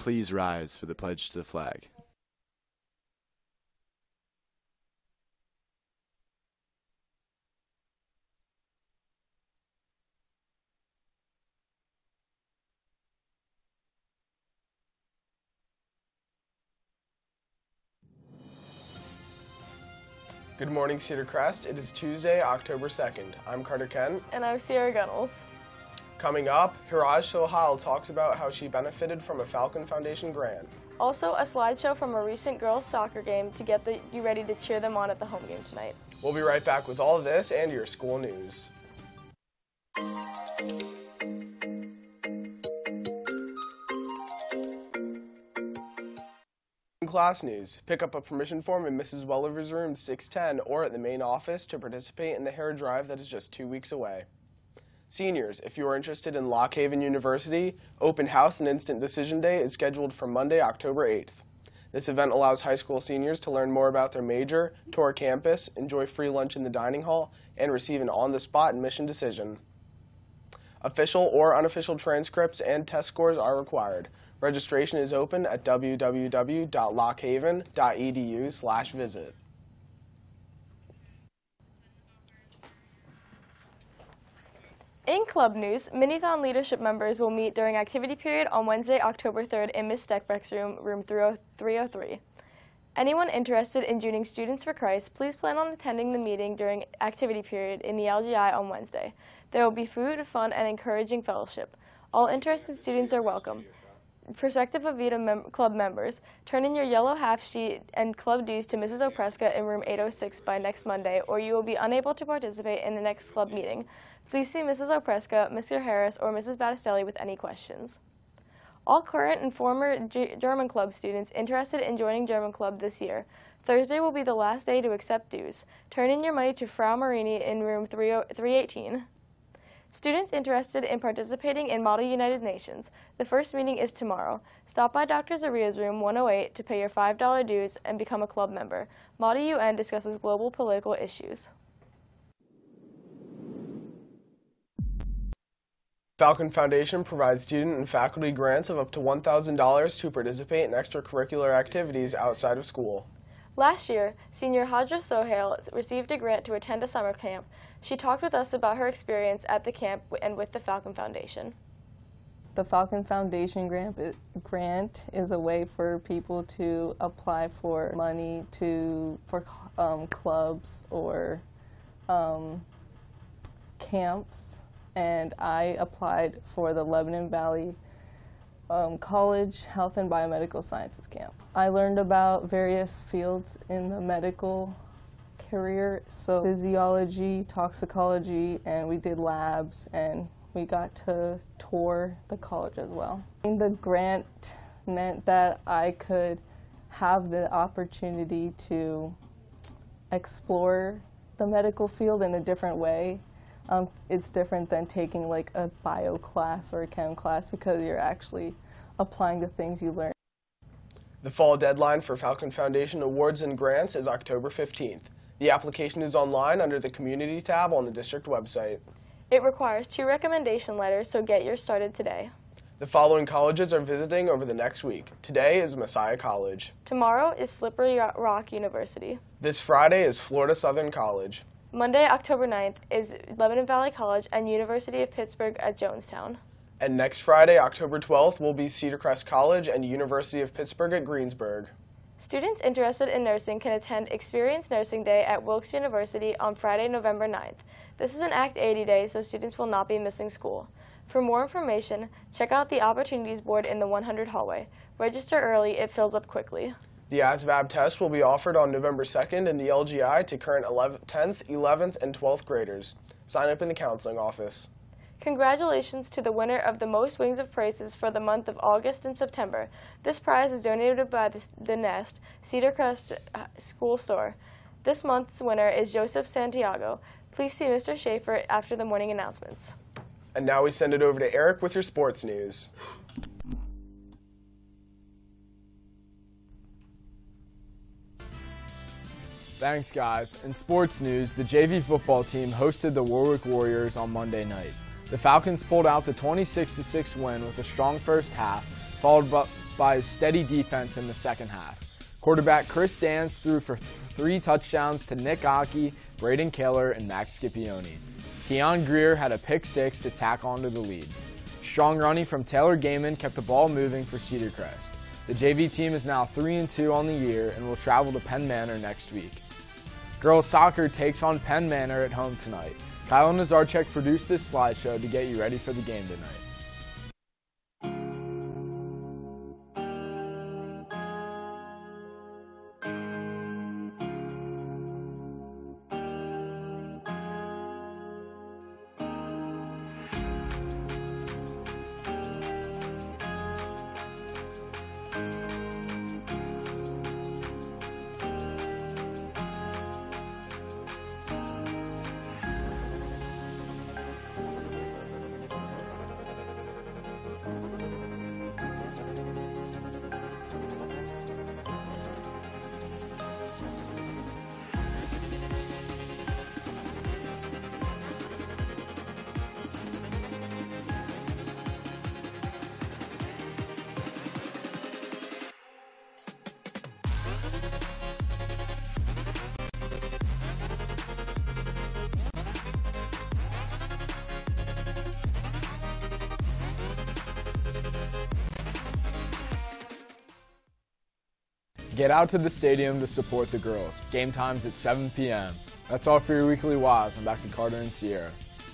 please rise for the pledge to the flag? Good morning, Cedar Crest. It is Tuesday, October 2nd. I'm Carter Kent. And I'm Sierra Gunnels. Coming up, Hiraj Sohail talks about how she benefited from a Falcon Foundation grant. Also, a slideshow from a recent girls' soccer game to get you ready to cheer them on at the home game tonight. We'll be right back with all of this and your school news. Class news. Pick up a permission form in Mrs. Welliver's room 610 or at the main office to participate in the hair drive that is just 2 weeks away. Seniors, if you are interested in Lock Haven University, Open House and Instant Decision Day is scheduled for Monday, October 8th. This event allows high school seniors to learn more about their major, tour campus, enjoy free lunch in the dining hall, and receive an on-the-spot admission decision. Official or unofficial transcripts and test scores are required. Registration is open at www.lockhaven.edu/visit. In club news, Minithon leadership members will meet during activity period on Wednesday, October 3rd in Ms. Steckbeck's room, room 303. Anyone interested in joining Students for Christ, please plan on attending the meeting during activity period in the LGI on Wednesday. There will be food, fun, and encouraging fellowship. All interested students are welcome. Prospective Avita club members, turn in your yellow half sheet and club dues to Mrs. Opreska in room 806 by next Monday, or you will be unable to participate in the next club meeting. Please see Mrs. Opreska, Mr. Harris, or Mrs. Battistelli with any questions. All current and former German club students interested in joining German club this year, Thursday will be the last day to accept dues. Turn in your money to Frau Marini in room 318. Students interested in participating in Model United Nations, the first meeting is tomorrow. Stop by Dr. Zaria's room 108 to pay your $5 dues and become a club member. Model UN discusses global political issues. Falcon Foundation provides student and faculty grants of up to $1,000 to participate in extracurricular activities outside of school. Last year, senior Hadra Sohail received a grant to attend a summer camp. She talked with us about her experience at the camp and with the Falcon Foundation. The Falcon Foundation grant is a way for people to apply for money for clubs or camps, and I applied for the Lebanon Valley College Health and Biomedical Sciences camp. I learned about various fields in the medical career, so physiology, toxicology, and we did labs, and we got to tour the college as well. The grant meant that I could have the opportunity to explore the medical field in a different way. It's different than taking like a bio class or a chem class because you're actually applying the things you learn. The fall deadline for Falcon Foundation awards and grants is October 15th. The application is online under the Community tab on the district website. It requires 2 recommendation letters, so get yours started today. The following colleges are visiting over the next week. Today is Messiah College. Tomorrow is Slippery Rock University. This Friday is Florida Southern College. Monday, October 9th is Lebanon Valley College and University of Pittsburgh at Jonestown. And next Friday, October 12th, will be Cedar Crest College and University of Pittsburgh at Greensburg. Students interested in nursing can attend Experience Nursing Day at Wilkes University on Friday, November 9th. This is an Act 80 day, so students will not be missing school. For more information, check out the Opportunities board in the 100 hallway. Register early, it fills up quickly. The ASVAB test will be offered on November 2nd in the LGI to current 10th, 11th, and 12th graders. Sign up in the counseling office. Congratulations to the winner of the Most Wings of Praises for the month of August and September. This prize is donated by the Nest, Cedar Crest School Store. This month's winner is Joseph Santiago. Please see Mr. Schaefer after the morning announcements. And now we send it over to Eric with your sports news. Thanks, guys. In sports news, the JV football team hosted the Warwick Warriors on Monday night. The Falcons pulled out the 26-6 win with a strong first half, followed by his steady defense in the second half. Quarterback Chris Dance threw for 3 touchdowns to Nick Aki, Braden Kaler, and Max Scipione. Keon Greer had a pick 6 to tack onto the lead. Strong running from Taylor Gaiman kept the ball moving for Cedar Crest. The JV team is now 3-2 on the year and will travel to Penn Manor next week. Girls soccer takes on Penn Manor at home tonight. Kyle Nazarchek produced this slideshow to get you ready for the game tonight. Get out to the stadium to support the girls. Game time's at 7 p.m. That's all for your Weekly Waz. I'm back to Carter and Sierra.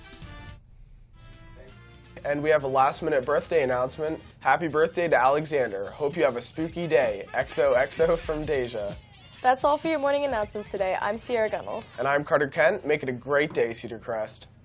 And we have a last-minute birthday announcement. Happy birthday to Alexander. Hope you have a spooky day. XOXO from Deja. That's all for your morning announcements today. I'm Sierra Gunnels. And I'm Carter Kent. Make it a great day, Cedar Crest.